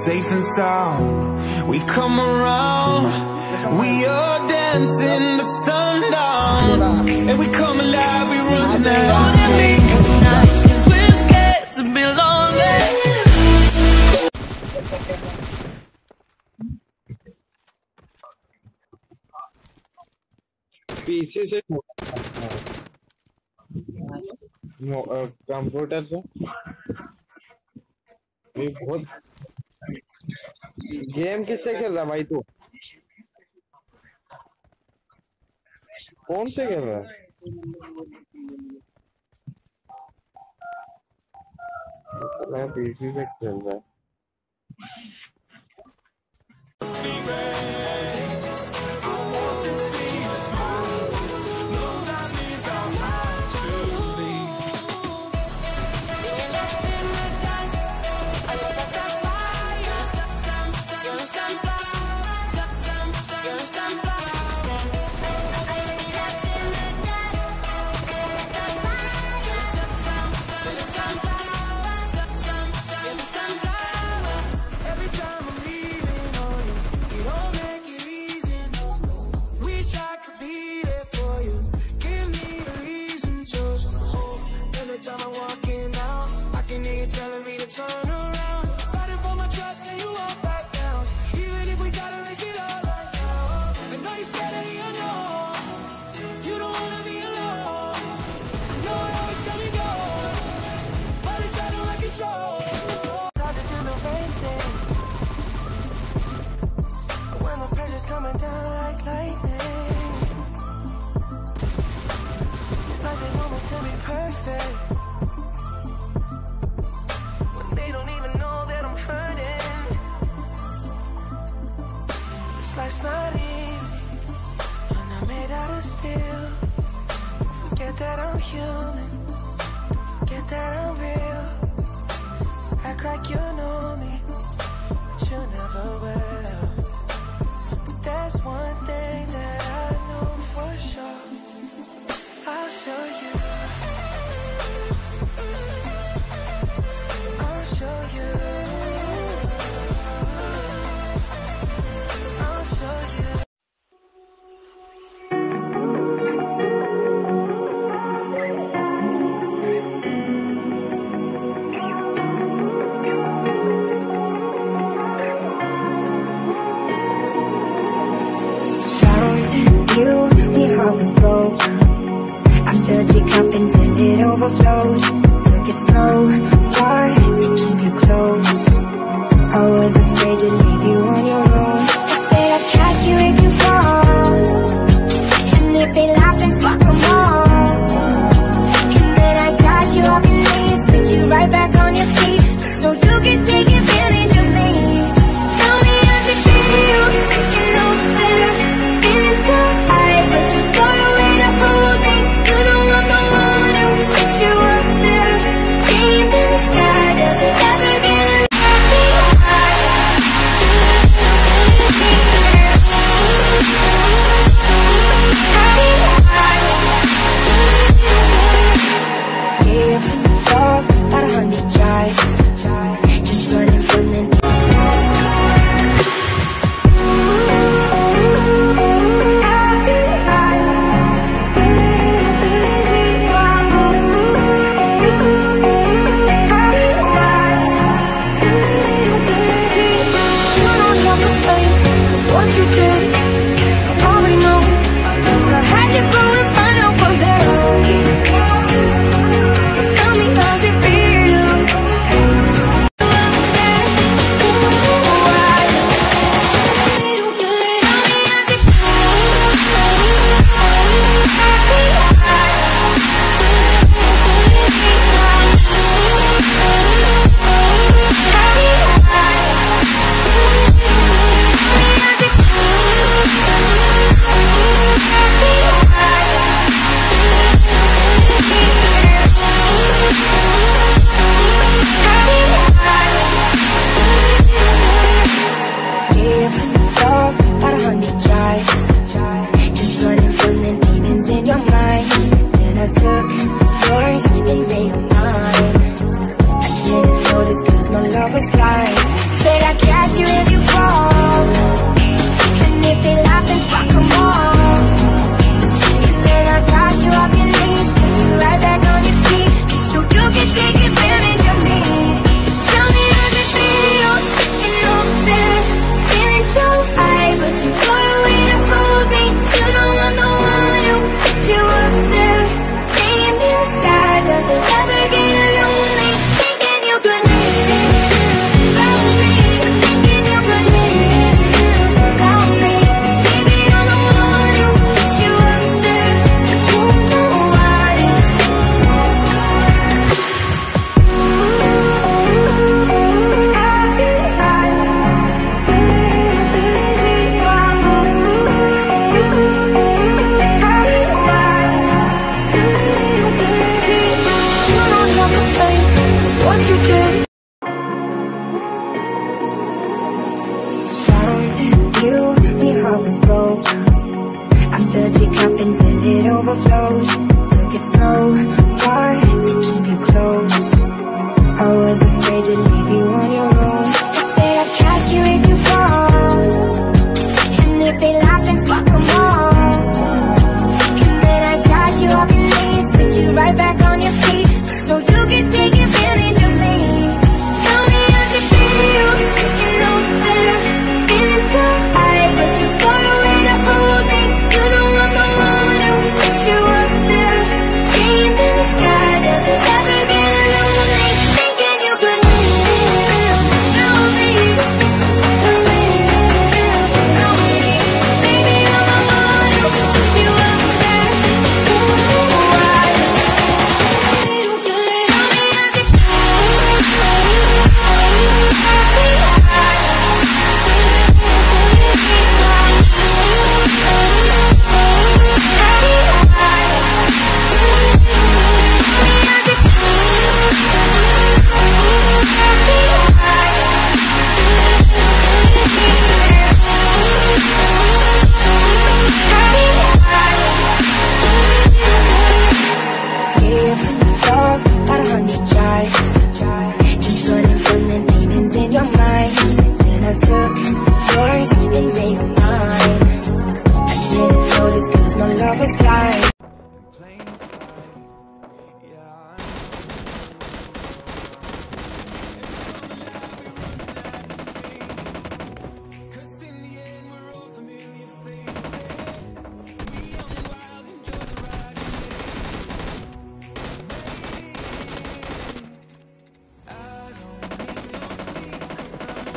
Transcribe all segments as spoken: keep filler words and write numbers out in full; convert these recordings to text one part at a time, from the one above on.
safe and sound. We come around, we are dancing the sundown, and we come alive, we run the night. Don't let me tonight, 'cause we're scared to be lonely. पीछे से computer से भी बहुत game किससे खेल रहा भाई? तू कौन से खेल रहा है? मैं पीसी से खेल रहा है। Coming down like lightning. It's like they want me to be perfect when they don't even know that I'm hurting. This life's not easy, I'm not made out of steel. Don't forget that I'm human, don't forget that I'm real. Act like you know me, but you never will. There's one thing that I know for sure, I'll show you, I'll show you, I'll show you. Was broke. I filled your cup until it overflowed. Took it so far to keep you close. I was afraid to leave you on your own. I said I'd catch you if you fall, and if they laugh, then fuck them all. And then I got you off your knees, put you right back on your feet, just so you can take advantage of me. Tell me how's it feel, sitting over there, feeling so high, but you far away to hold me. You know I'm the one who put you up there. Dream in the sky doesn't ever get Give love about a hundred tries, just running from the what you did, I already know. I had to go and find out from them. So tell me how's it feel? Took yours and made mine. I didn't notice 'cause my love was blind. Said I can't overflowed. Took it so far to keep you close. I was afraid to leave you on your own. They say I'd catch you if you fall, and if they laugh, then fuck them all. And then I got you off your knees, put you right back on your feet, just so you can take advantage of me. Tell me how's it feel, sitting over there, feeling so high, but too far away to hold me. You know I'm the one who put you up there, deep in the sky. Does it ever get lonely, thinking you could live on me, on me, on me? Baby, I'm the one who put you up there, so why? Tell me how's it give love about a hundred tries, just running from the demons in your mind. Then I took yours and made them mine. I didn't notice cause my love was blind. Plain sight, yeah, cause in the end we're all familiar faces. We young and wild enjoy the ride. I don't need no sleep cause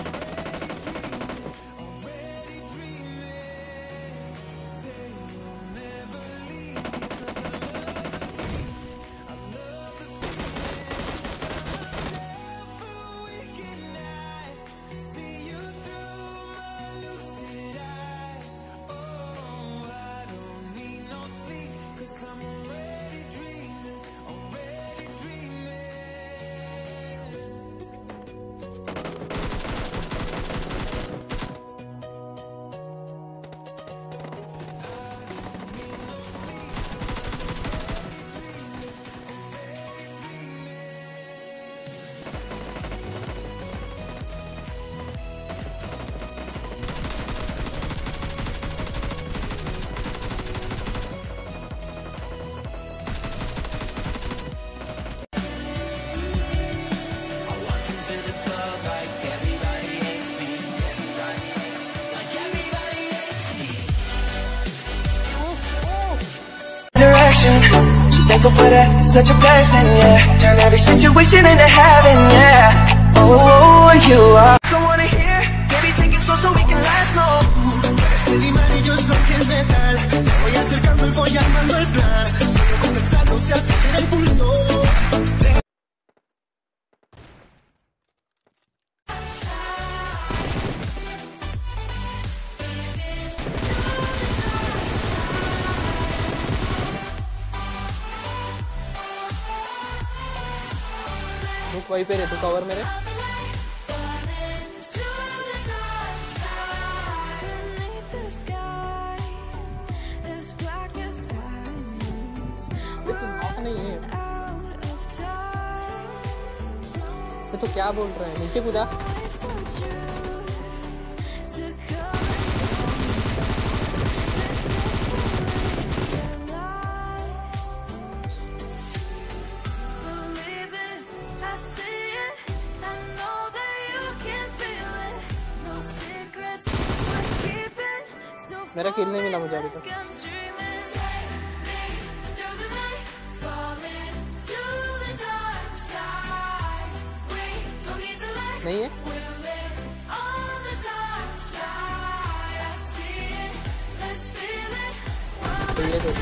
I'm already dreaming, already dreaming. Say you'll never leave because I love the feeling, I love the feeling. Find myself a weekend night, see you through my lucid eyes. Oh, I don't need no sleep cause I'm already dreaming, already dreaming. Direction, so thankful for that, such a blessing, yeah. Turn every situation into heaven, yeah. Oh, you are someone to hear, baby, take it slow so we can last long. El imán y yo soy el metal. Me voy acercando y voy armando el plan. Solo con pensarlo se acelera el pulso. रुक वहीं पे रहे तू cover मेरे नहीं है ये तो क्या बोल रहे हैं नीचे कूदा मेरा किल नहीं मिला मुझे अभी तक नहीं है तो ये तो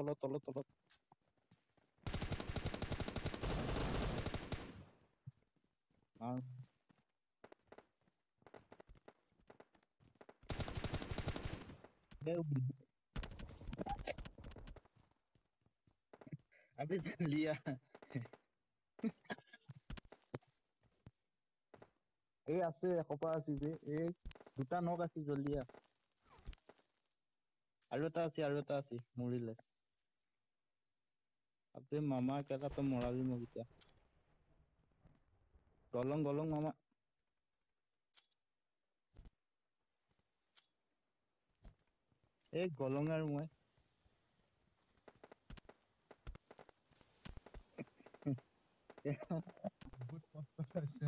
তলত তলত তলত আহ अभी लिया এই আছে এসোপা আছে যে এই দুটা নক আছে জলদি আ আৰু এটা আছে আৰু এটা আছে মৰিলে আপে মামা কেটা তো মৰাবি মোক এতিয়া গলং গলং মামা এই গলং আৰু মই বহুত কষ্ট আছে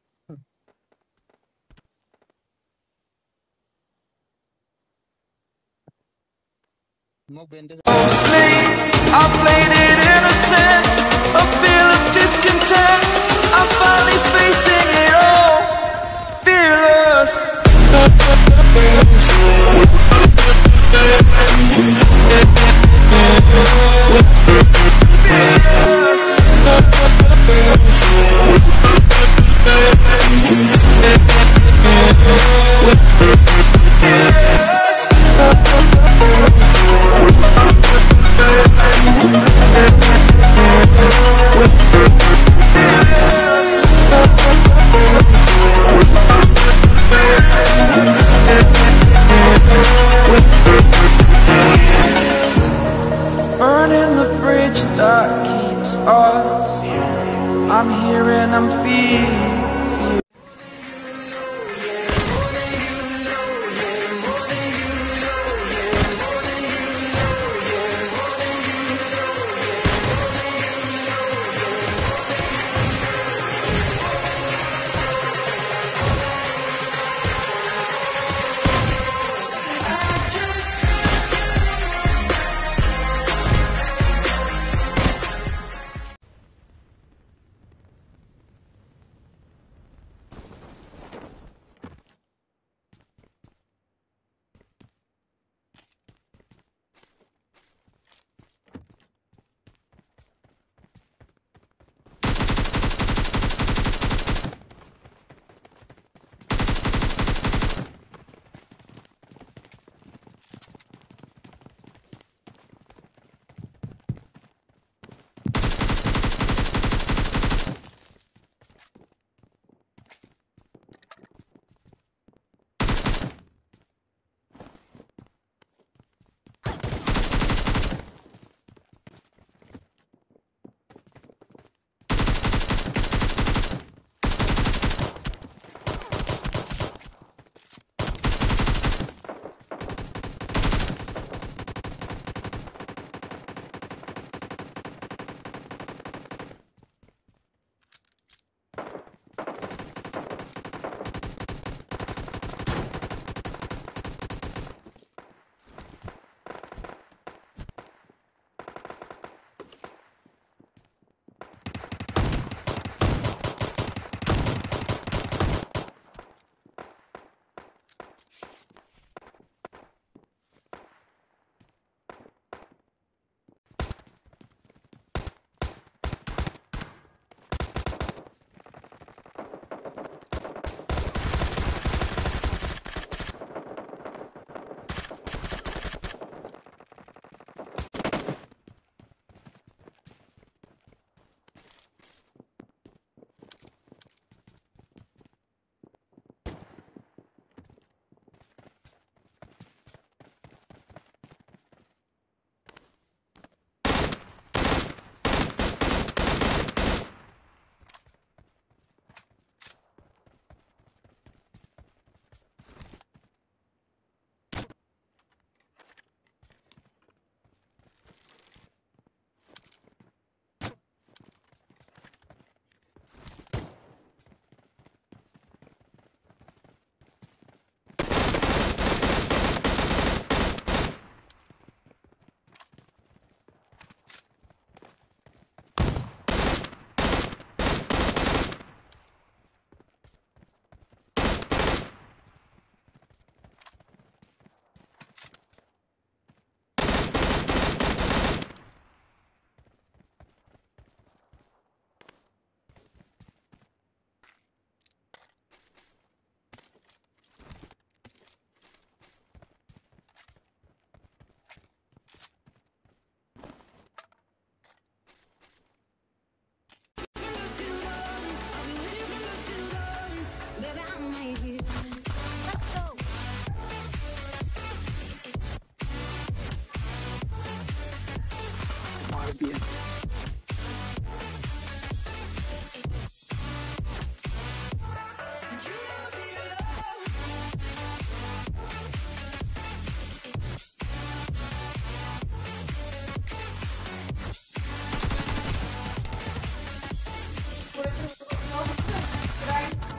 মোক bandage I played it innocent, a feel of discontent. I'm finally facing it all, fearless. Fearless.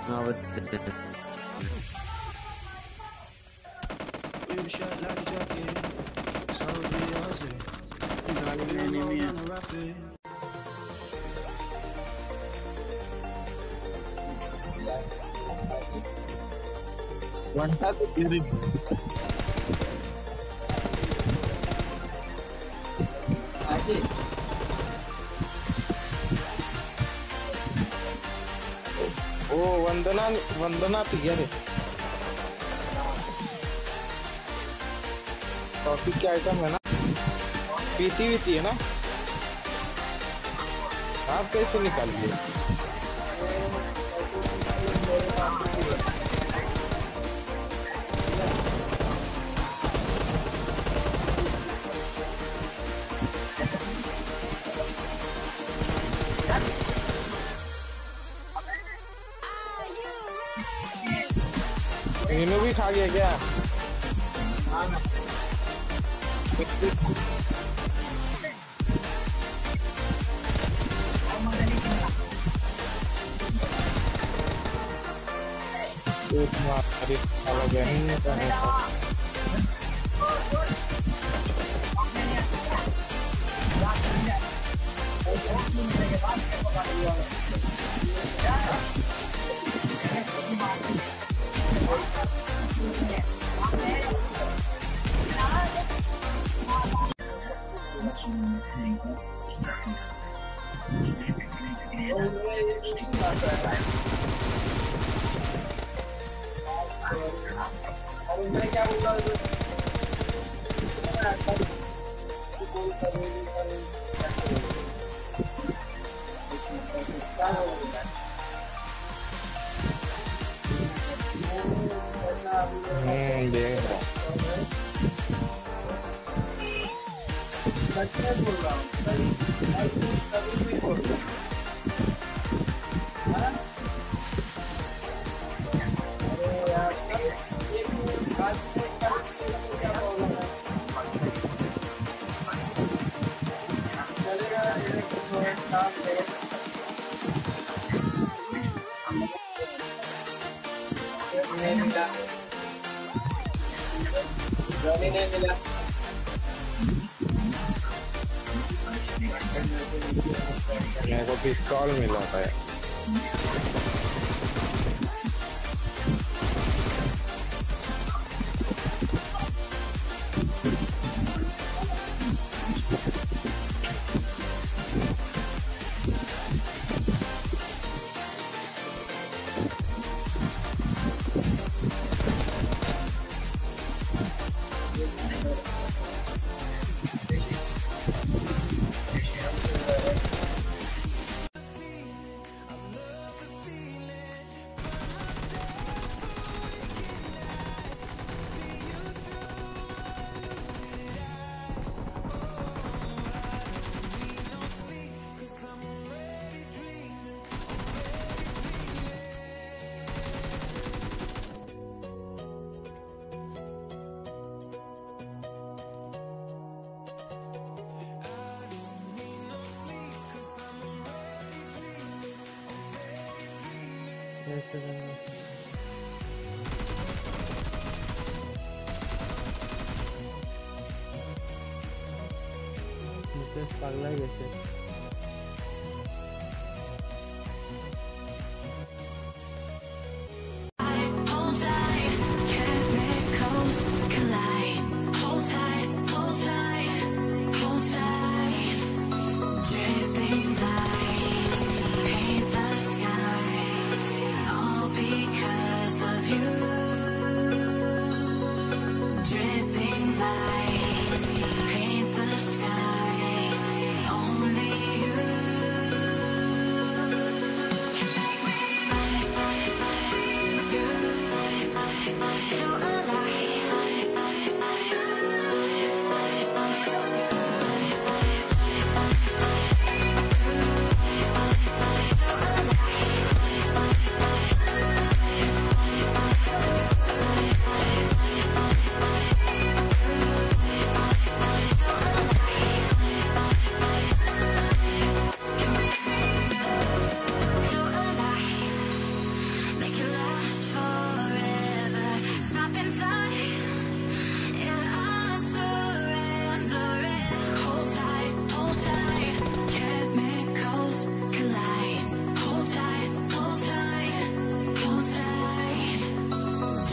हाँ बस घंटा तो गिरी ओ वंदना वंदना पी गया रे कॉफी की आइटम है ना पीती हुई है ना आप कैसे निकाल लिए मीनू भी खा गया क्या एक हमारी अलग है हम्म देख रहा मेरे को पिस्तौल मिला है पागल है जैसे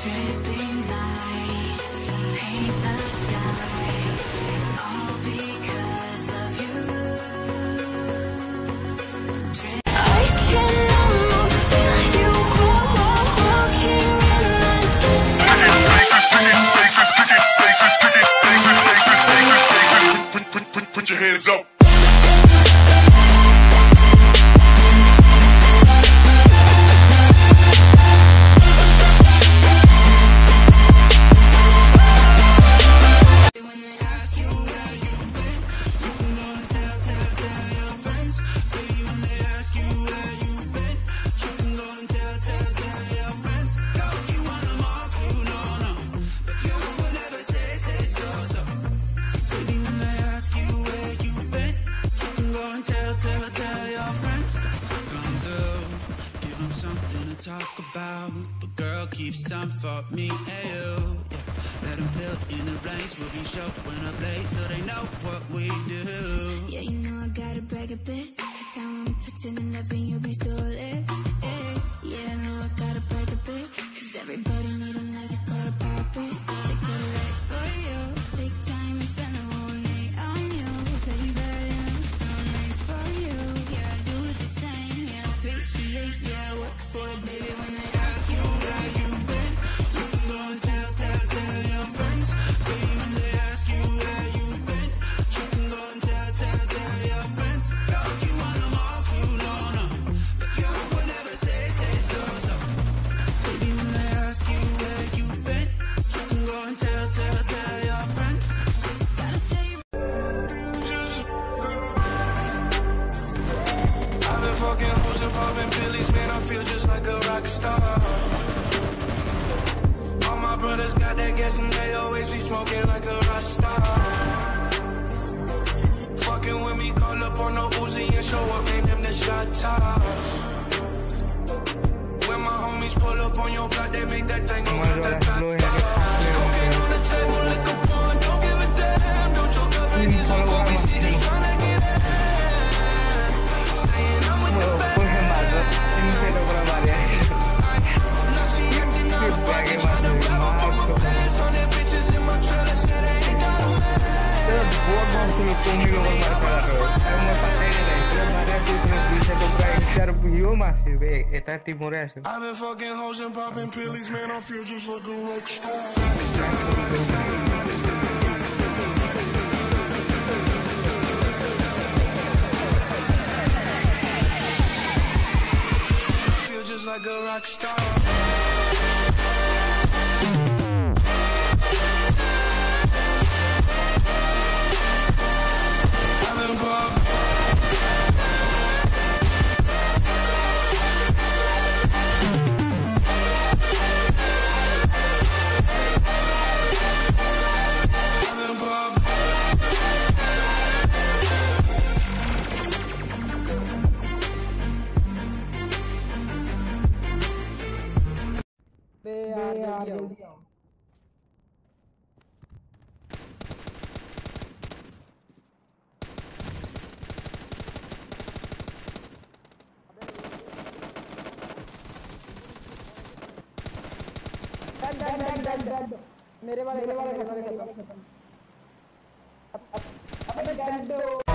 Dripping lights paint the skies, all because of you. I can almost feel you walking in the distance. Put your hands up. Talk about, but girl, keep some for me and you. Yeah. Let them fill in the blanks. We'll be showing up late so they know what we do. Yeah, you know I gotta brag a bit, cause time I'm touching and loving you be so lit. Yeah, yeah, I know I gotta brag a bit, cause everybody need a night, you gotta pop it. So get it right for you, take time and spend the whole night on you. Play you bad and look so nice for you. Yeah, I do it the same, yeah, appreciate, yeah, work for it, baby. When they ask you where you been, you can go and tell, tell, tell your friends. Baby, when they ask you where you been, you can go and tell, tell, tell your friends. Girl, you want them all to know, no, but you would never say, say so, so. Baby, when they ask you where you been, you can go and tell, tell, tell your friends. Gotta say you. I've been fucking hoes and popping pillies, man, I feel just like a rock star. All my brothers got that gas and they always be smoking like a rock star. Fucking with me, call up on the Uzi and show up, name them the shot toss. When my homies pull up on your block, they make that thing go cut that top. Cocaine on the table, lick up on, don't give a damn. Don't joke up, niggas on go, we see just tryna get in. Saying I'm with the best. Now she acting all fucking tryna grab up on my pants. On their bitches in my trailer, said they ain't got a man. I've been fucking hoes and popping pillies, man, I feel just like a rock star. Feel just like a rock star. I've been popping. मेरे वाले मेरे वाले खत्म। अब अब अब